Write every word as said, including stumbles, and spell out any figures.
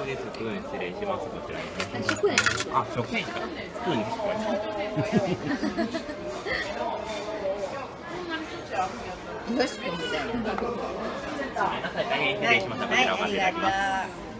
こでスプーン失礼します。こちらに。 食塩。 あ、食塩か。スプーンです。これ。 よし、みたいな。 大変失礼しました。こちらお待ちいただきます。